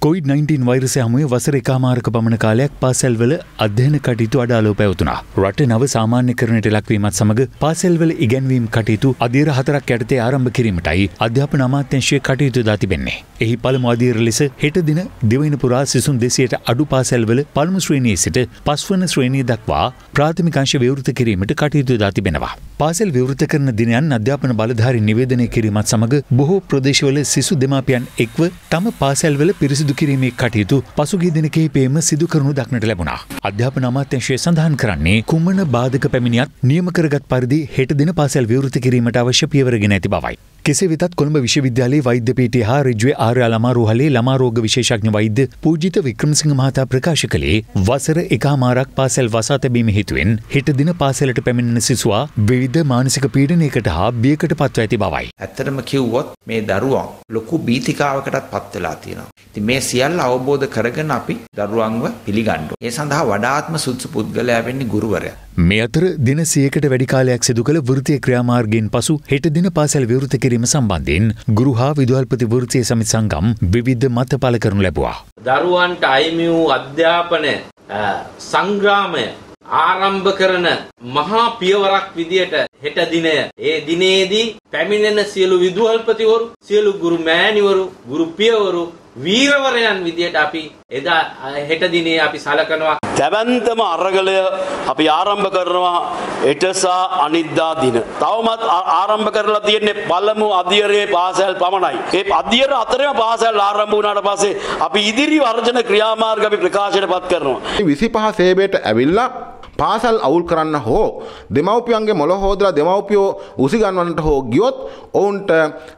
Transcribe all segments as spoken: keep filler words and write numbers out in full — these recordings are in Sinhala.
කොවිඩ් නයින්ටීන් වෛරසය හමුවේ වසර එකමාරක පමණ කාලයක් පාසැල්වල අධ්‍යයන කටයුතු අඩාලව පැවතුණා. රට නව සාමාන්‍යකරණයට ලක්වීමත් සමග පාසැල්වල ඉගැන්වීම් කටයුතු අධීර හතරක් යටතේ ආරම්භ කිරීමටයි අධ්‍යාපන අමාත්‍යාංශය කටයුතු දා තිබෙන්නේ. එහි පළමු අධීර ලෙස හෙට දින දිවයින පුරා සිසුන් දෙසියයට අඩු පාසැල්වල පළමු ශ්‍රේණියේ සිට පස්වන ශ්‍රේණිය දක්වා ප්‍රාථමික අංශ විවෘත කිරීමට කටයුතු දා තිබෙනවා. පාසැල් විවෘත කරන දිනයන් අධ්‍යාපන බලධාරී නිවේදනය කිරීමත් සමග බොහෝ ප්‍රදේශවල සිසු දෙමාපියන් එක්ව තම පාසැල්වල පිරිසිදු කිරීමේ කටයුතු පසුගිය දින කිහිපෙම සිදු කරනු දක්නට ලැබුණා. අධ්‍යාපන අමාත්‍යාංශය සඳහන් කරන්නේ කුමන බාධක පැමිණියත් නියම කරගත් පරිදි හෙට දින පාසැල් විවෘත කිරීමට අවශ්‍ය පියවරගෙන ඇති බවයි. කෙසේ වෙතත් කොළඹ විශ්වවිද්‍යාලයේ වෛද්‍ය පීඨය හා රිජ්වේ ආර්ය ළමා රෝහලේ ළමා රෝග විශේෂඥ වෛද්‍ය පූජිත වික්‍රමසිංහ මහතා ප්‍රකාශ කළේ වසර එකමාරක් පාසැල් වසා තැබීම හේතුවෙන් හෙට දින පාසැලට පැමිණෙන සිසුවා විවිධ මානසික පීඩනයකට හා බියකට පත්ව ඇති බවයි. ඇත්තටම කිව්වොත් මේ දරුවන් ලොකු බීතිකාවකටත් පත් වෙලා තියෙනවා. ඉතින් මේ සියල්ල අවබෝධ කරගෙන අපි දරුවන්ව පිළිගන්න ඕනේ. ඒ සඳහා වඩාත්ම සුදුසු පුද්ගලයා වෙන්නේ ගුරුවරයා. මේ අතර දින සියයකට වැඩි කාලයක් සිදු කළ වෘත්තීය ක්‍රියාමාර්ගයෙන් පසු හෙට දින පාසැල් විවෘත කිරීම සම්බන්ධයෙන් ගුරු හා විදුහල්පති වෘත්තීය සමිති සංගම් විවිධ මත පළ කරනු ලැබුවා. දරුවන්ට අයිමි වූ අධ්‍යාපන සංග්‍රාමය ආරම්භ කරන මහා පියවරක් විදියට හෙට දිනය ඒ දිනේදී පැමිණෙන සියලු විදුහල්පතිවරු සියලු ගුරු මෑණිවරු ගුරු පියවරු වීරවරයන් විදියට අපි එදා හෙට දිනේ අපි සලකනවා. දැවැන්තම අරගලය අපි ආරම්භ කරනවා එටසා අනිද්දා දින. තවමත් ආරම්භ කරලා තියෙන්නේ පළමු අධීරයේ පාසල් පමණයි. ඒ අධීර අතරේම පාසල් ආරම්භ වුණාට පස්සේ අපි ඉදිරි වර්ජන ක්‍රියාමාර්ග අපි ප්‍රකාශයටපත් කරනවා. විසිපහ සේවයට ඇවිල්ලා පාසල් අවුල් කරන්න හෝ දෙමව්පියන්ගේ මොළ හොදලා දෙමව්පියෝ උසි ගන්නවන්නට හෝ ගියොත් ඔවුන්ට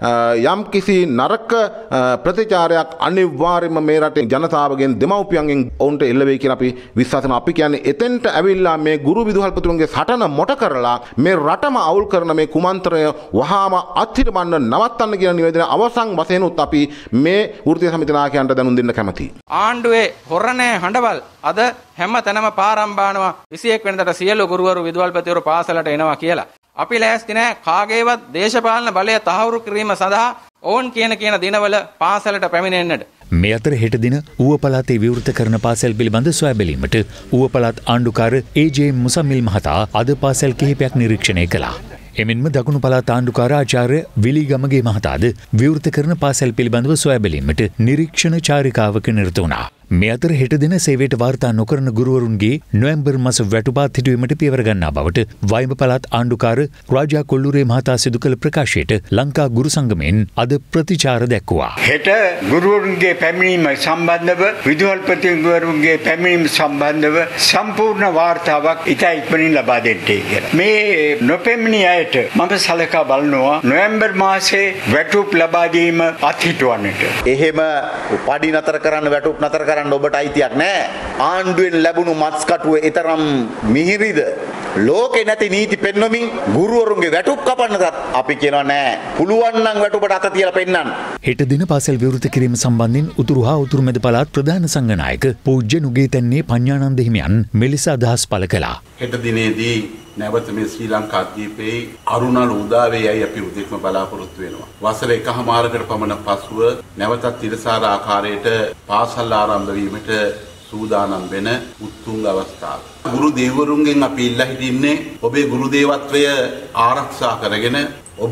යම් කිසි නරක ප්‍රතිචාරයක් අනිවාර්යයෙන්ම මේ රටේ ජනතාවගෙන් දෙමව්පියන්ගෙන් ඔවුන්ට එල්ල වෙයි කියලා අපි විශ්වාස කරනවා. අපි කියන්නේ එතෙන්ට ඇවිල්ලා මේ ගුරු විදුහල්පතිතුන්ගේ සටන මොට කරලා මේ රටම අවුල් කරන මේ කුමන්ත්‍රණය වහාම අත්හිටවන්න නවත්තන්න කියන නිවේදනය අවසන් වශයෙන් උත් අපි මේ වෘත්තීය සමිති නායකයන්ට දැනුම් දෙන්න කැමතියි. ආණ්ඩුවේ හොරණේ හඬවල් අද හැම තැනම පාරම්බානවා විසිඑක් වෙනිදාට සියලු ගුරුවරු විදුහල්පතිවරු පාසලට එනවා කියලා. අපි ලෑස්ති නැහැ කාගේවත් දේශපාලන බලය තහවුරු කිරීම සඳහා ඕන් කියන කියන දිනවල පාසලට පැමිණෙන්නට. මේ අතර හෙට දින ඌව පළාතේ විවෘත කරන පාසැල් පිළිබඳ සොයා බැලීමට ඌව පළාත් ආණ්ඩුකාර ඒ.ජේ. මුසම්මිල් මහතා අද පාසැල් කිහිපයක් නිරීක්ෂණය කළා. එමෙන්ම දකුණු පළාත් ආණ්ඩුකාර ආචාර්ය විලිගමගේ මහතාද විවෘත කරන පාසැල් පිළිබඳව සොයා බැලීමට නිරීක්ෂණ චාරිකාවක නිරත වුණා. මේ අතර හෙට දින සේවයට වාර්තා නොකරන ගුරුවරුන්ගේ නොවැම්බර් මාස වැටුපාත් හිටුවීමට පියවර ගන්නා බවට වයිඹ පළාත් ආණ්ඩුකාර රාජා කොල්ලුරේ මහතා සිදු කළ ප්‍රකාශයට ලංකා ගුරු සංගමයෙන් අද ප්‍රතිචාර දැක්වුවා. හෙට ගුරුවරුන්ගේ පැමිණීම සම්බන්ධව විදුහල්පතිවරුන්ගේ පැමිණීම සම්බන්ධව සම්පූර්ණ වාර්තාවක් ඉතා ඉක්මනින් ලබා දෙන්නයි කියලා. මේ නොපැමිණි අයට මම සලකා බලනවා නොවැම්බර් මාසයේ වැටුප් ලබා දීම අත්හිටුවන්නට. එහෙම පඩි නතර කරන්න වැටුප් නතර කරන්න ඔබට අයිතියක් නැහැ. ආණ්ඩුවෙන් ලැබුණු මත්ස් කටුව ඊතරම් මිහිරිද? ලෝකේ නැති නීති පෙන්වමින් ගුරුවරුන්ගේ වැටුප් කපන්නත් අපි කියනවා නෑ. පුළුවන් නම් වැටුපට අත තියලා පෙන්නන්න. හෙට දින පාසල් විවෘත කිරීම සම්බන්ධයෙන් උතුරු හා උතුරු මැද පළාත් ප්‍රධාන සංඝනායක පූජ්‍ය නුගේතැන්නේ පඤ්ඤානන්ද හිමියන් මෙලෙස අදහස් පළ කළා. හෙට දිනේදී නැවත මේ ශ්‍රී ලංකා දීපේ අරුණල් උදාවේයයි අපි උදෙක්ම බලාපොරොත්තු වෙනවා. වසර එකහමාරකට පමණ පසුව නැවතත් ඉරසාර ආකාරයට පාසල් ආරම්භ වීමට සූදානම් වෙන උත්තුංග අවස්ථාව. ගුරු දේවරුන්ගෙන් අපි ඉල්ලා හිටින්නේ ඔබේ ගුරු දේවත්වය ආරක්ෂා කරගෙන ඔබ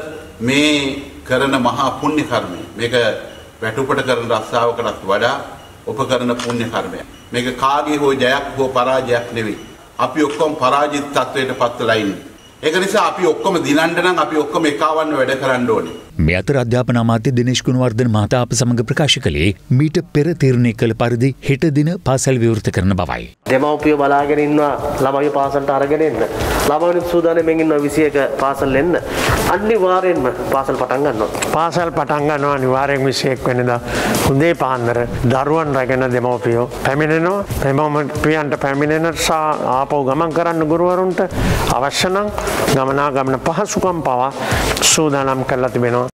මේ කරන මහා පුණ්‍ය කර්මය මේක වැටුපට කරන රස්සාවකටත් වඩා ඔබ කරන පුණ්‍ය කර්මය. මේක කාගේ හෝ ජයක් හෝ පරාජයක් නෙවෙයි. අපි ඔක්කොම පරාජිත තත්වයට පත් වෙලා ඉන්නේ. ඒක නිසා අපි ඔක්කොම දිනන්න නම් අපි ඔක්කොම එකවන්න වැඩ කරන්න ඕනේ. මේ අතර අධ්‍යාපන අමාත්‍ය දිනේෂ් ගුණවර්ධන මහතා අප සමග ප්‍රකාශ කළේ මීට පෙර තීරණය කළ පරිදි හෙට දින පාසල් විවෘත කරන බවයි. දෙමව්පියෝ බලාගෙන ඉන්නවා ළමයි පාසලට අරගෙන එන්න. ළමයි සූදානම්ෙන් ඉන්නවා විසිඑක පාසල් එන්න. අනිවාර්යෙන්ම පාසල් පටන් ගන්නවා. පාසල් පටන් ගන්නවා අනිවාර්යෙන් විසිඑක් වෙනිදා හොඳේ පාන්දර දරුවන් රැගෙන දෙමව්පියෝ පැමිණෙනවා. දෙමව්පියන්ට පැමිණෙන ආපහු ගමන් කරන්න ගුරුවරුන්ට අවශ්‍ය නම් ගමනාගමන පහසුකම් පවා සූදානම් කරලා තිබෙනවා.